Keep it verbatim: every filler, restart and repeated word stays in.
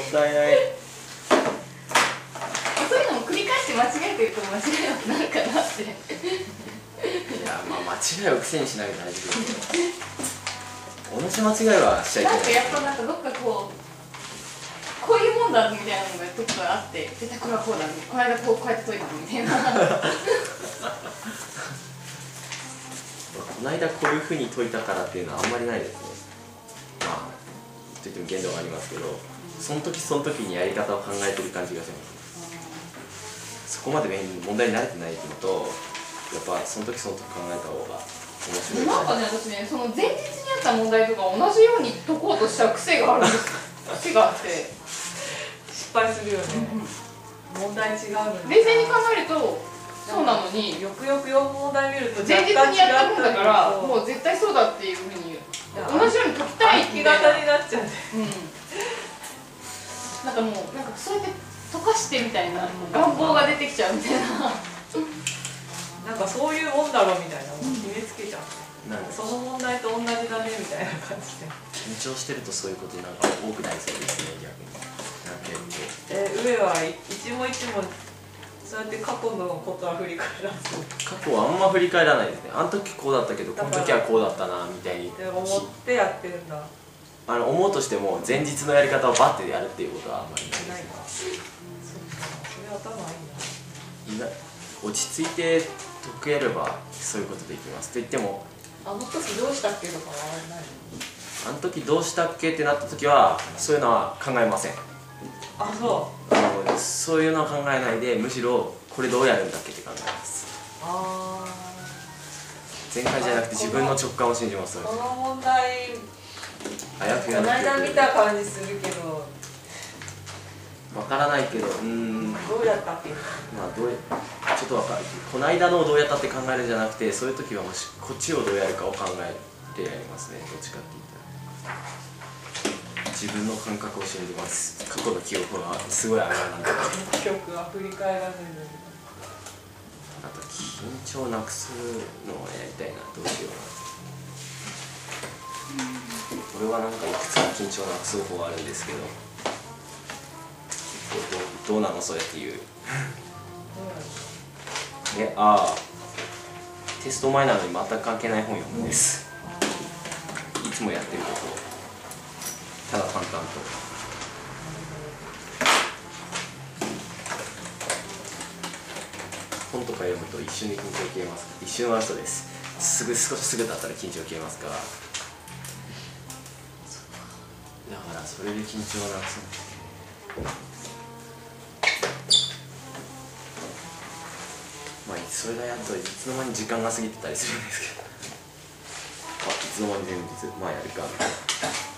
ったいない。 そういうのも繰り返して間違えてると間違えなくなるかなって。いや、まあ間違いを癖にしないと大事ですけど、同じ間違いはしちゃいけない。 なんかやっぱなんかどっかこうこういうもんだみたいなのがどっかあって、絶対これはこうだ、この間こうこうやって解いたのみたいな。 この間こういうふうに解いたからっていうのはあんまりないですね。まあといっても限度がありますけど、その時その時にやり方を考えてる感じがします。そこまで問題に慣れてないっていうのと、やっぱその時その時考えた方が面白い。 なんかね、私ね、その前日にあった問題とか同じように解こうとしちゃう癖があるんです。癖があって失敗するよね。問題違うのに。 冷静に考えるとそうなのに、 よくよくよく問題見ると前日にやったもんだから、もう絶対そうだっていうふうに同じように解きたいっていう暗記型になっちゃうね。 うん。なんかもうなんかそうやって溶かしてみたいな願望が出てきちゃうみたいな。 なんかそういうもんだろうみたいなのを決めつけちゃう。 なんかその問題と同じだねみたいな感じで。 緊張してるとそういうことなんか多くなりそうですね、逆に。なんか結構。 え、上は一問一問そうやって過去のことは振り返らず。 過去はあんま振り返らないですね。あの時こうだったけどこの時はこうだったなみたいに思ってやってるんだ。 あの思うとしても前日のやり方をバッてやるっていうことはあんまりないないか。 ですそっか、それ頭いいな。 ね。落ち着いて解ければそういうことできますと言っても、 あの時どうしたっけとかはない。 あの時どうしたっけってなった時はそういうのは考えません。 あ、そあう。 のそういうのは考えないで、むしろこれどうやるんだっけって考えます。 ああ。 前回じゃなくて自分の直感を信じます。 この問題あやふこやな記憶の間見た感じするけど、 わからないけど、うーん、まどうやったっけ。 あどうやちょっとわかる。この間のをどうやったって考えるんじゃなくて、そういう時はもしこっちをどうやるかを考えてやりますね。どっちかって言ったら自分の感覚を信じます。過去の記憶はすごい甘いなんだ。 記憶は振り返らずに。 あと緊張なくすのをやりたいな。どうしような。俺はなんかいくつか緊張なくす方法あるんですけど、どう、どうなのそうやって言う。え、ああ、テスト前なのに全く関係ない本読むんです。いつもやってることをただ淡々と。本とか読むと一瞬で緊張消えます。一瞬は嘘です。すぐ少しすぐだったら緊張消えますから。だからそれで緊張をなくす。まあそれがやっといつの間に時間が過ぎてたりするんですけど、あ、いつの間に全日まあやるかみたいな。